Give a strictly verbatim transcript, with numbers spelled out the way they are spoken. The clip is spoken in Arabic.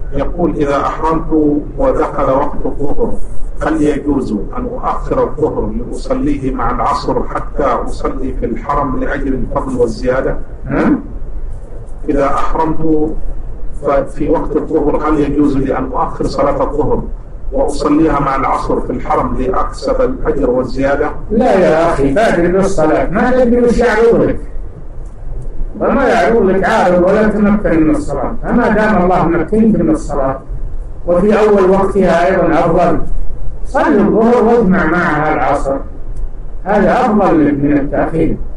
يقول إذا أحرمت ودخل وقت الظهر هل يجوز أن أؤخر الظهر لأصليه مع العصر حتى أصلي في الحرم لأجل الفضل والزيادة؟ إذا أحرمت في وقت الظهر هل يجوز لي أن أؤخر صلاة الظهر وأصليها مع العصر في الحرم لأكسب الأجر والزيادة؟ لا يا أخي، بادر بالصلاة، ما تدري وش يعرض لك، وما يعرض لك عارض ولا تمكن من الصلاة. فما دام الله مكنك من الصلاة وفي أول وقتها أيضا أفضل، صل الظهر واجمع معها العصر، هذا أفضل من التأخير.